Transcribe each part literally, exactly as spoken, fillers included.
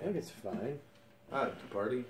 I think it's fine. Ah, to party.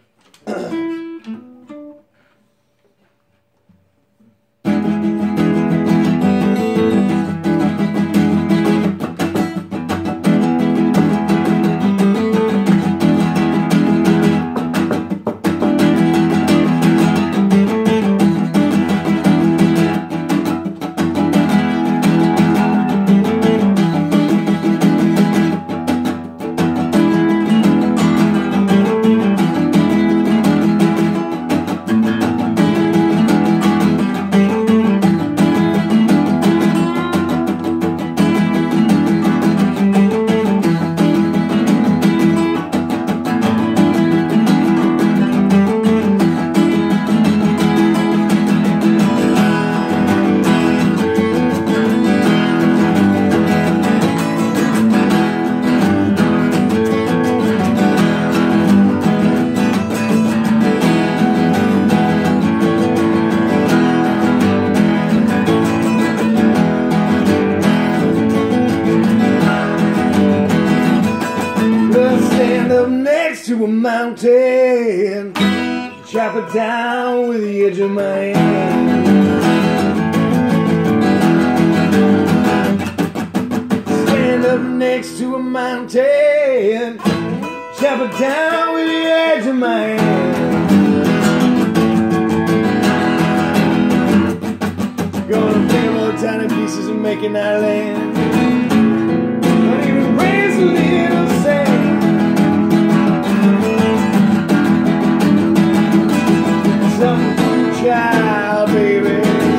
To a mountain, chop it down with the edge of my hand. Stand up next to a mountain, chop it down with the edge of my hand. Gonna pick up all the tiny pieces and make an island. Don't even raise a little sand. Some child, baby.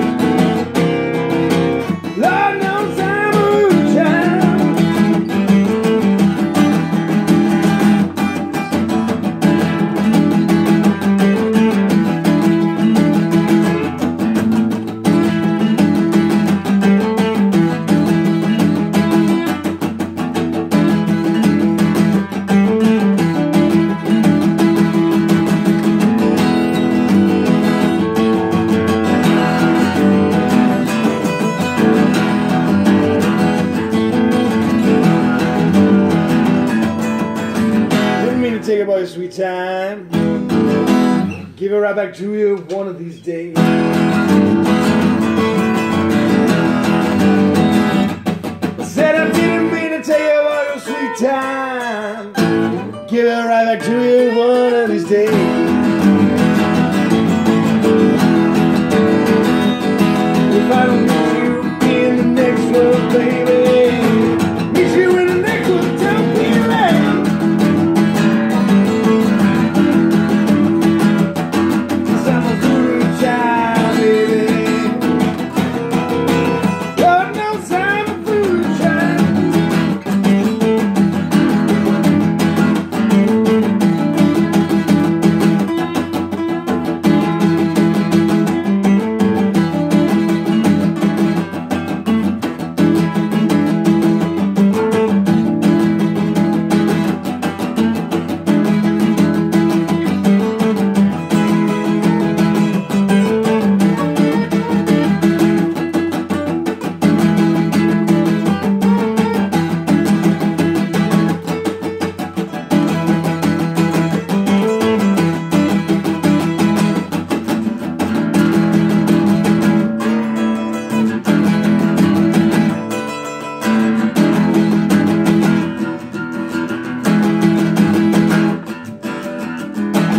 Lord knows I'm a child. Take about your sweet time, give it right back to you one of these days. I said I didn't mean to take about your sweet time, give it right back to you one of these days. If I don't meet you in the next world, baby, meet you in the next world, tell me that.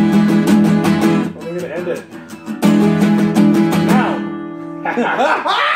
End it. Now.